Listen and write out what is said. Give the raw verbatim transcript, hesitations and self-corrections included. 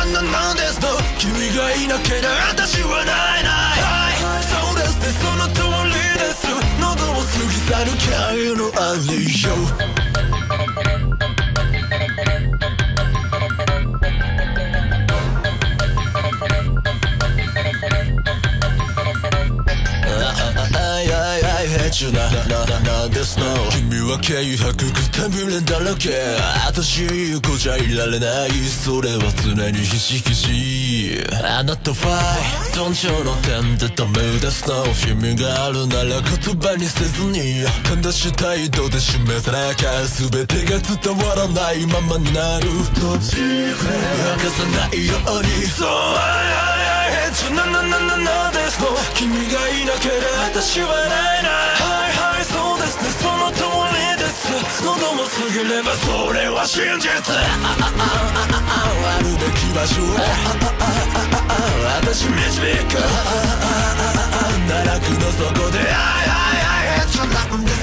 なななんですの君がいなけりゃ私はないないそうですねその通りです喉を過ぎ去るキャリアのあれよな、な、な、なんですの君は軽薄くたぶれだらけ私言う子じゃいられないそれは常にひしひしあなたは頓長の点でダメですの君があるなら言葉にせずに悲しい態度で示さなきゃ全てが伝わらないままになるどっち明かさないようにそうはいはいはいなななななですの君がいなければ私はないないはいはいそうですねその通りです喉も過ぎればそれは真実あるべき場所へ私導く奈落の底ではいはいはいなんで